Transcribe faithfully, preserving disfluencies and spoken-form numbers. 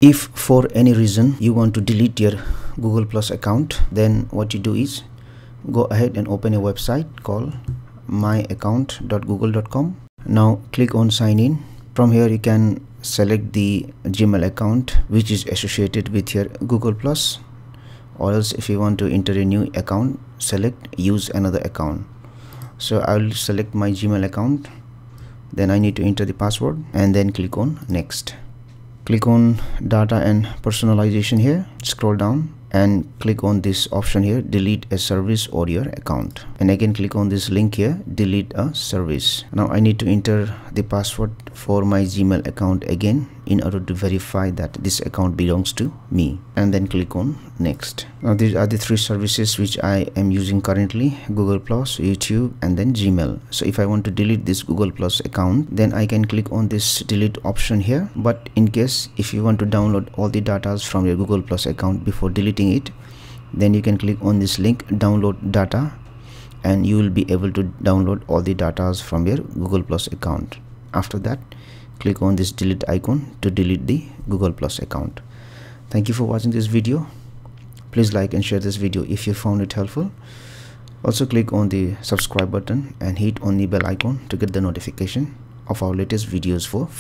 If for any reason you want to delete your Google Plus account, then what you do is go ahead and open a website called my account dot google dot com. Now click on sign in. From here you can select the Gmail account which is associated with your Google Plus, or else if you want to enter a new account, select use another account. So I will select my Gmail account, then I need to enter the password and then click on next. Click on data and personalization here, scroll down and click on this option here, delete a service or your account, and again click on this link here, delete a service. Now I need to enter the password for my Gmail account again in order to verify that this account belongs to me, and then click on next. Now these are the three services which I am using currently: Google Plus, YouTube, and then Gmail. So if I want to delete this Google Plus account, then I can click on this delete option here. But in case if you want to download all the data from your Google Plus account before deleting it, then you can click on this link, download data, and you will be able to download all the data from your Google Plus account. After that, click on this delete icon to delete the Google Plus account. Thank you for watching this video. Please like and share this video if you found it helpful. Also click on the subscribe button and hit on the bell icon to get the notification of our latest videos for